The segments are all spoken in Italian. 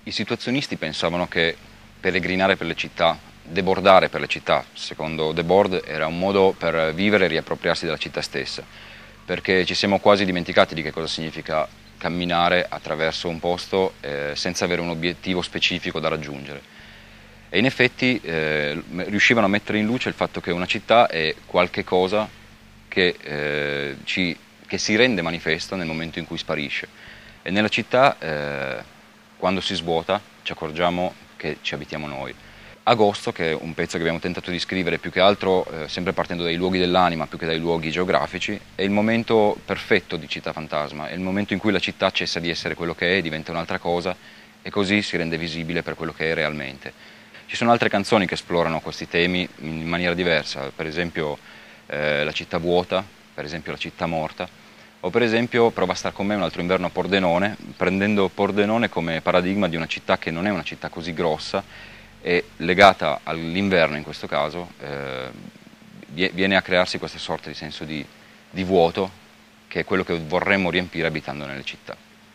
I situazionisti pensavano che peregrinare per le città, debordare per le città, secondo Debord, era un modo per vivere e riappropriarsi della città stessa, perché ci siamo quasi dimenticati di che cosa significa camminare attraverso un posto senza avere un obiettivo specifico da raggiungere. E in effetti riuscivano a mettere in luce il fatto che una città è qualche cosa che si rende manifesta nel momento in cui sparisce. E nella città, quando si svuota, ci accorgiamo che ci abitiamo noi. Agosto, che è un pezzo che abbiamo tentato di scrivere più che altro sempre partendo dai luoghi dell'anima più che dai luoghi geografici, è il momento perfetto di Città Fantasma, è il momento in cui la città cessa di essere quello che è, diventa un'altra cosa e così si rende visibile per quello che è realmente. Ci sono altre canzoni che esplorano questi temi in maniera diversa, per esempio La città vuota, per esempio La città morta, o per esempio Prova a star con me, un altro inverno a Pordenone, prendendo Pordenone come paradigma di una città che non è una città così grossa e legata all'inverno in questo caso viene a crearsi questa sorta di senso di vuoto che è quello che vorremmo riempire abitando nelle città.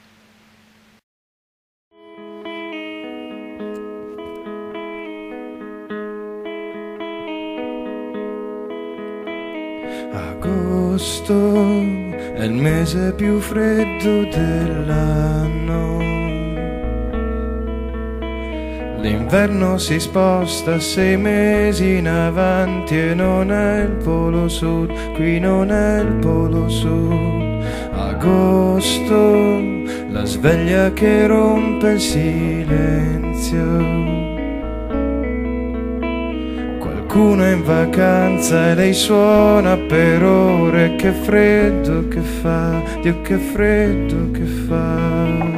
Agosto è il mese più freddo dell'anno. L'inverno si sposta 6 mesi in avanti e non è il polo sud, qui non è il polo sud. Agosto, la sveglia che rompe il silenzio. Qualcuno è in vacanza e lei suona per ore. Che freddo che fa, Dio che freddo che fa.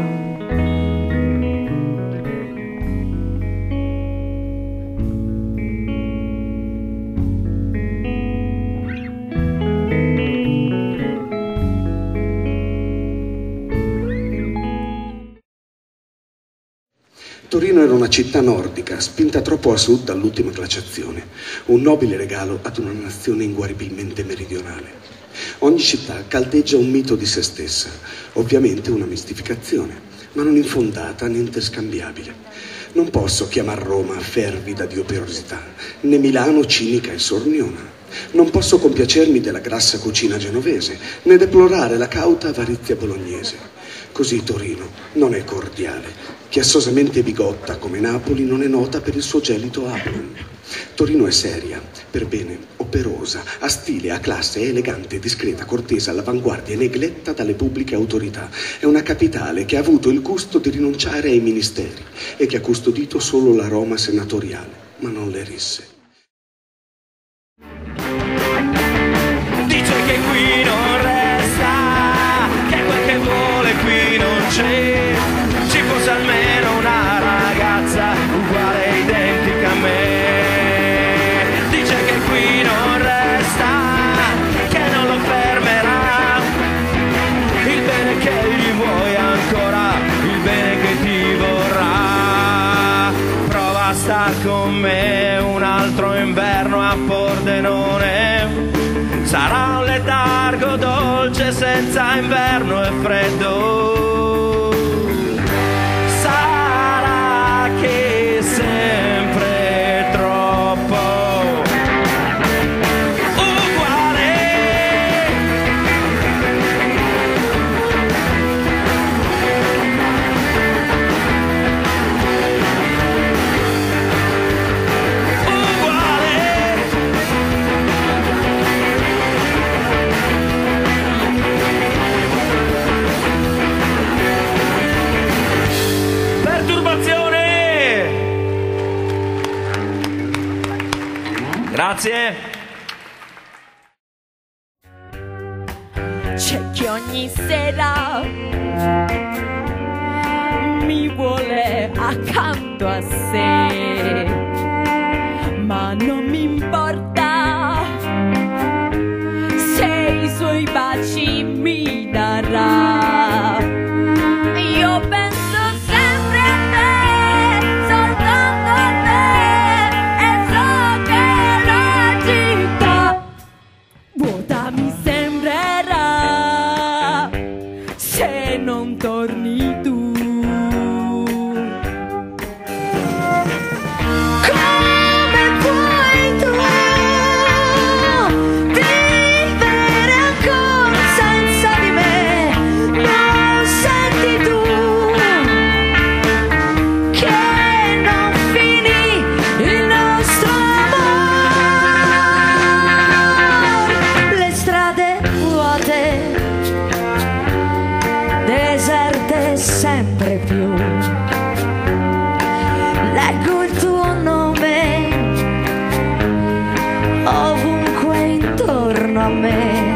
Torino era una città nordica, spinta troppo a sud dall'ultima glaciazione, un nobile regalo ad una nazione inguaribilmente meridionale. Ogni città caldeggia un mito di se stessa, ovviamente una mistificazione, ma non infondata né interscambiabile. Non posso chiamar Roma fervida di operosità, né Milano cinica e sorniona. Non posso compiacermi della grassa cucina genovese, né deplorare la cauta avarizia bolognese. Così Torino non è cordiale, chiassosamente bigotta come Napoli non è nota per il suo gelido aplomb. Torino è seria, per bene, operosa, ha stile, ha classe, è elegante, discreta, cortesa, all'avanguardia e negletta dalle pubbliche autorità. È una capitale che ha avuto il gusto di rinunciare ai ministeri e che ha custodito solo la Roma senatoriale, ma non le risse. Dice che qui non resta, che quel che vuole qui non c'è. Ci fosse almeno una ragazza uguale identica a me. Dice che qui non resta, che non lo fermerà. Il bene che gli vuoi ancora, il bene che ti vorrà. Prova a star con me un altro inverno a Pordenone. Sarà un letargo dolce senza inverno e freddo. Sarà che sempre troppo uguale. Grazie. C'è chi ogni sera mi vuole accanto a sé, ma non mi importa se i suoi baci mi darà. Io penso sempre a te, soltanto a te, e so che la città vuota mi sembrerà se non torni tu. da me.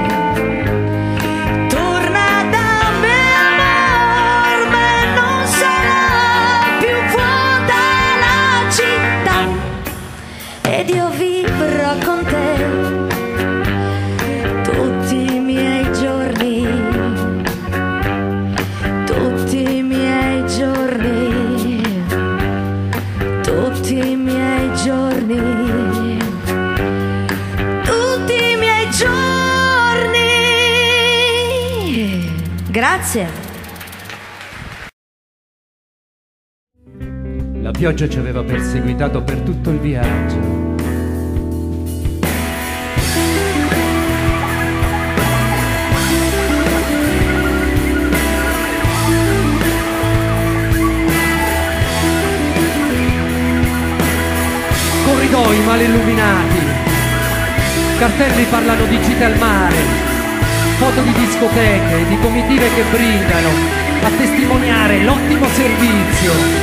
Torna da me, amor, ma non sarà più vuota la città ed io vivrò con te tutti i miei giorni, tutti i miei giorni, tutti i miei giorni, tutti i miei giorni. Grazie. La pioggia ci aveva perseguitato per tutto il viaggio. Corridoi mal illuminati, cartelli parlano di gite al mare, foto di discoteche, di comitive che brindano a testimoniare l'ottimo servizio.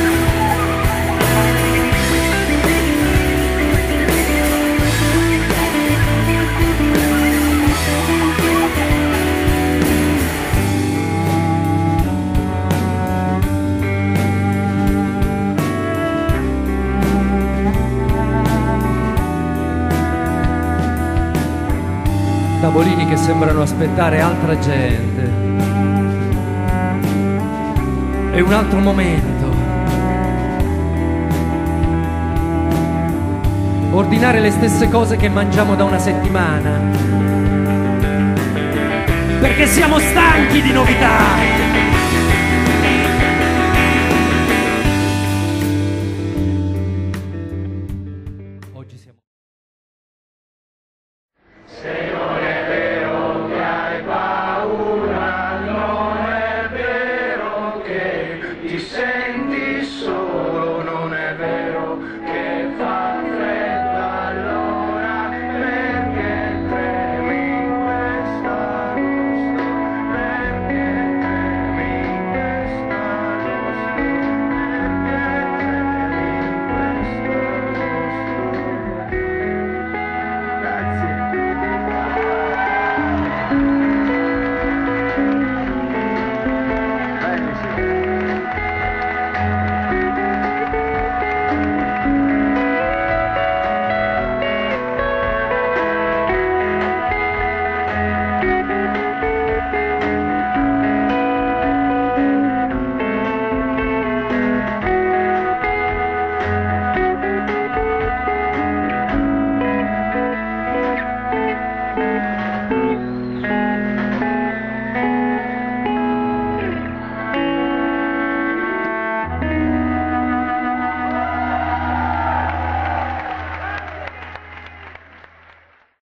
Tavolini che sembrano aspettare altra gente. È un altro momento. Ordinare le stesse cose che mangiamo da una settimana. Perché siamo stanchi di novità. Oggi siamo...